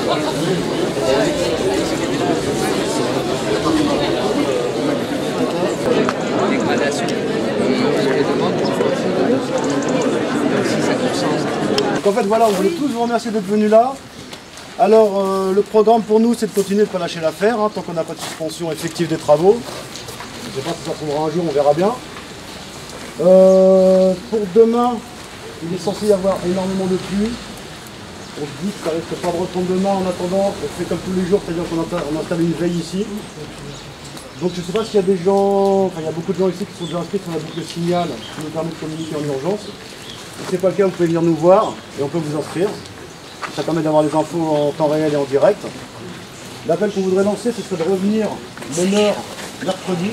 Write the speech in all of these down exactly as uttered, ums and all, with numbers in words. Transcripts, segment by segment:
Dégradation. Donc en fait voilà, on voulait tous vous remercier d'être venus là. Alors euh, le programme pour nous c'est de continuer de ne pas lâcher l'affaire, hein, tant qu'on n'a pas de suspension effective des travaux. Je ne sais pas si ça tombera un jour, on verra bien. Euh, pour demain, il est censé y avoir énormément de pluie. On se dit que ça risque pas de reprendre demain. En attendant, on fait comme tous les jours, c'est-à-dire qu'on installe une veille ici. Donc je ne sais pas s'il y a des gens, enfin il y a beaucoup de gens ici qui sont déjà inscrits sur la boucle Signal, qui nous permet de communiquer en urgence. Si ce n'est pas le cas, vous pouvez venir nous voir et on peut vous inscrire. Ça permet d'avoir les infos en temps réel et en direct. L'appel qu'on voudrait lancer, ce serait de revenir même heure mercredi.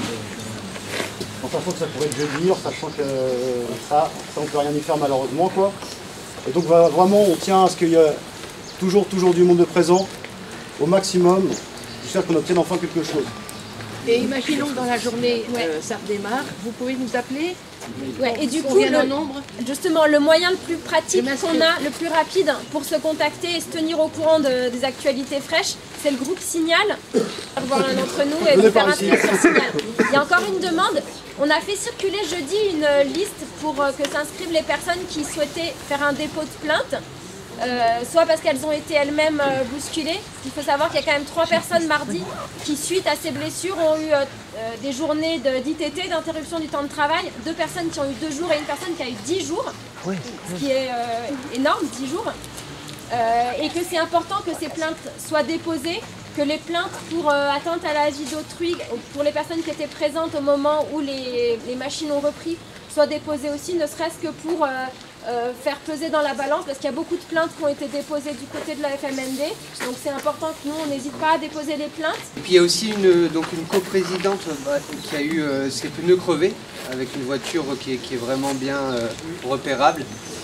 En sachant que ça pourrait être jeudi, en sachant que ça, ça on ne peut rien y faire malheureusement, quoi. Et donc vraiment, on tient à ce qu'il y ait toujours, toujours du monde présent, au maximum, jusqu'à qu'on obtienne enfin quelque chose. Et imaginons que dans la journée, ouais. euh, ça redémarre, vous pouvez nous appeler. Ouais, et du coup, le, nombre justement, le moyen le plus pratique qu'on a, le plus rapide pour se contacter et se tenir au courant de, des actualités fraîches, c'est le groupe Signal. On va voir l'un d'entre nous et vous faire inscrire sur Signal. Il y a encore une demande. On a fait circuler jeudi une liste pour que s'inscrivent les personnes qui souhaitaient faire un dépôt de plainte. Euh, soit parce qu'elles ont été elles-mêmes euh, bousculées. Il faut savoir qu'il y a quand même trois personnes mardi qui, suite à ces blessures, ont eu euh, des journées d'I T T, d'interruption du temps de travail. Deux personnes qui ont eu deux jours et une personne qui a eu dix jours, oui. Ce qui est euh, énorme, dix jours. Euh, et que c'est important que ces plaintes soient déposées, que les plaintes pour euh, atteinte à la vie d'autrui, pour les personnes qui étaient présentes au moment où les, les machines ont repris, soient déposées aussi, ne serait-ce que pour euh, euh, faire peser dans la balance, parce qu'il y a beaucoup de plaintes qui ont été déposées du côté de la F M N D, donc c'est important que nous, on n'hésite pas à déposer les plaintes. Et puis il y a aussi une, donc une coprésidente bah, qui a eu euh, ses pneus crevés, avec une voiture qui est, qui est vraiment bien euh, repérable.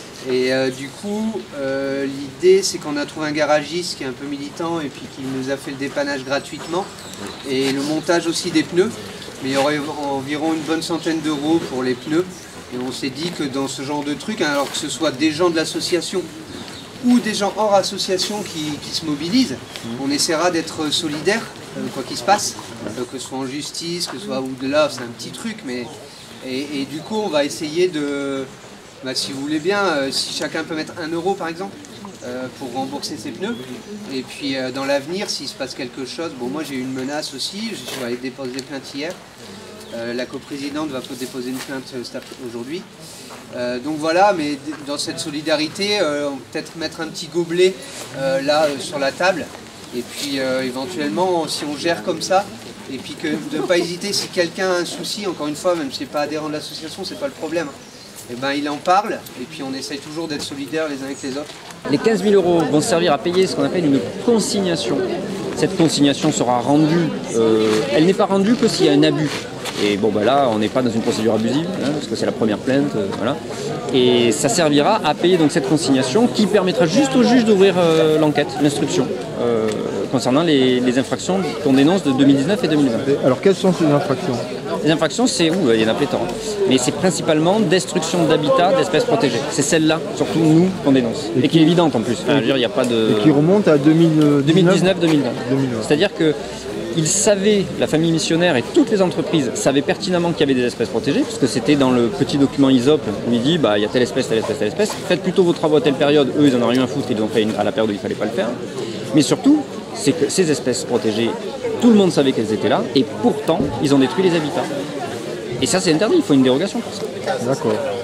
Et euh, du coup, euh, l'idée c'est qu'on a trouvé un garagiste qui est un peu militant et puis qui nous a fait le dépannage gratuitement et le montage aussi des pneus. Mais il y aurait environ une bonne centaine d'euros pour les pneus. Et on s'est dit que dans ce genre de truc, hein, alors que ce soit des gens de l'association ou des gens hors association qui, qui se mobilisent, on essaiera d'être solidaires, euh, quoi qu'il se passe, euh, que ce soit en justice, que ce soit au-delà, c'est un petit truc. Mais et, et du coup, on va essayer de... Bah, si vous voulez bien, euh, si chacun peut mettre un euro par exemple euh, pour rembourser ses pneus. Et puis euh, dans l'avenir, s'il se passe quelque chose, bon moi j'ai eu une menace aussi, je suis allé déposer plainte hier. Euh, la coprésidente va déposer une plainte euh, aujourd'hui. Euh, donc voilà, mais dans cette solidarité, euh, peut-être mettre un petit gobelet euh, là euh, sur la table. Et puis euh, éventuellement, si on gère comme ça, et puis que de ne pas hésiter si quelqu'un a un souci, encore une fois, même si c'est pas adhérent de l'association, c'est pas le problème. Eh ben, il en parle et puis on essaye toujours d'être solidaires les uns avec les autres. Les quinze mille euros vont servir à payer ce qu'on appelle une consignation. Cette consignation sera rendue, euh, elle n'est pas rendue que s'il y a un abus. Et bon bah là on n'est pas dans une procédure abusive, hein, parce que c'est la première plainte, euh, voilà. Et ça servira à payer donc cette consignation qui permettra juste au juge d'ouvrir euh, l'enquête, l'instruction, euh, concernant les, les infractions qu'on dénonce de deux mille dix-neuf et deux mille vingt. Alors quelles sont ces infractions? Les infractions, c'est où? Il y en a pléthore. Mais c'est principalement destruction d'habitat, d'espèces protégées. C'est celle-là, surtout nous, qu'on dénonce. Et, et qui est évidente en plus. Enfin, je veux dire, il n'y a pas de... Et qui remonte à deux mille dix-neuf deux mille vingt. C'est-à-dire que ils savaient, la famille missionnaire et toutes les entreprises savaient pertinemment qu'il y avait des espèces protégées, puisque c'était dans le petit document I S O P où il dit bah, il y a telle espèce, telle espèce, telle espèce. Faites plutôt vos travaux à telle période. Eux, ils en ont rien à foutre, ils l'ont fait à la période où il ne fallait pas le faire. Mais surtout, c'est que ces espèces protégées, tout le monde savait qu'elles étaient là, et pourtant, ils ont détruit les habitats. Et ça, c'est interdit, il faut une dérogation pour ça. D'accord.